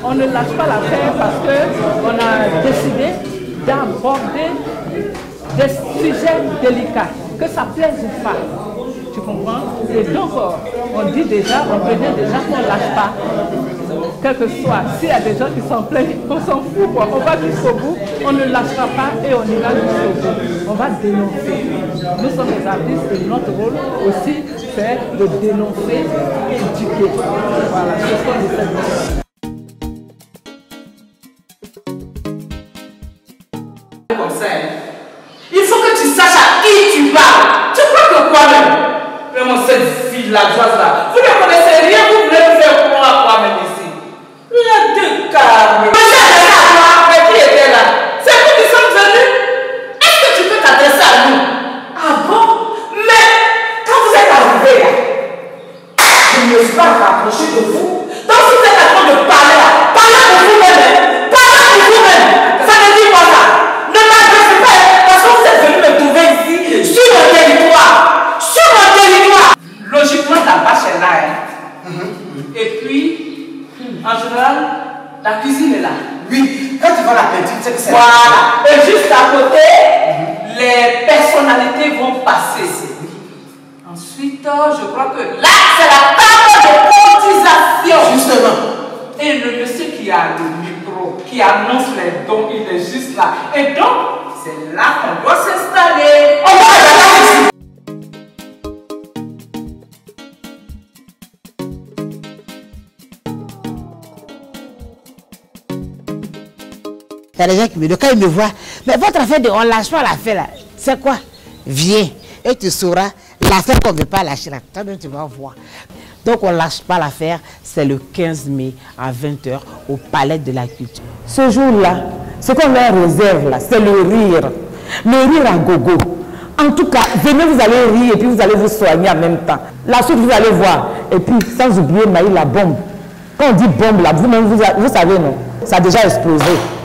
on ne lâche pas l'affaire parce qu'on a décidé d'aborder des sujets délicats, que ça plaise ou pas. Tu comprends? Et donc, on dit déjà, on prévient déjà qu'on ne lâche pas. Quel que soit, s'il y a des gens qui s'en plaignent, on s'en fout, quoi. On va jusqu'au bout, on ne lâchera pas et on ira jusqu'au bout. On va dénoncer. Nous sommes des artistes et notre rôle aussi, c'est de dénoncer et éduquer. Voilà, c'est ce qu'on essaie de faire. Il faut que tu saches à qui tu parles. Tu crois que quoi même? Vraiment cette villageoise là. Vous ne connaissez rien, vous voulez me faire croire quoi même ici? Il y a deux carrés. Mais qui était là? C'est vous qui sommes venus? Est-ce que tu peux t'adresser à nous? Ah bon? Mais quand vous êtes arrivés là, je ne me suis pas rapproché de vous. Donc si vous êtes en train de parler là, parlez pour vous-même. Parlez pour vous-même. Ça ne dit pas ça. Ne m'adressez pas parce que vous êtes venus me trouver ici sur mon territoire. Sur mon territoire. Logiquement, ta vache est là. Hein? Et puis, en général, la cuisine est là. Oui, quand tu vas la peinture, c'est que c'est voilà. Et juste à côté, les personnalités vont passer. Ensuite, je crois que là, c'est la table de cotisation. Justement. Et le monsieur qui a le micro, qui annonce les dons, il est juste là. Et donc, c'est là qu'on doit s'installer. On va aller ici. Il y a des gens qui me disent, quand ils me voient, mais votre affaire de on ne lâche pas l'affaire là, c'est quoi? Viens et tu sauras l'affaire qu'on ne veut pas lâcher là. Toi-même tu vas voir. Donc on ne lâche pas l'affaire, c'est le 15 mai à 20 h au Palais de la Culture. Ce jour-là, ce qu'on leur réserve là, c'est le rire. Le rire à gogo. En tout cas, venez, vous allez rire et puis vous allez vous soigner en même temps. La suite, vous allez voir. Et puis, sans oublier Maï, la bombe. Quand on dit bombe là, vous-même, vous savez non, ça a déjà explosé.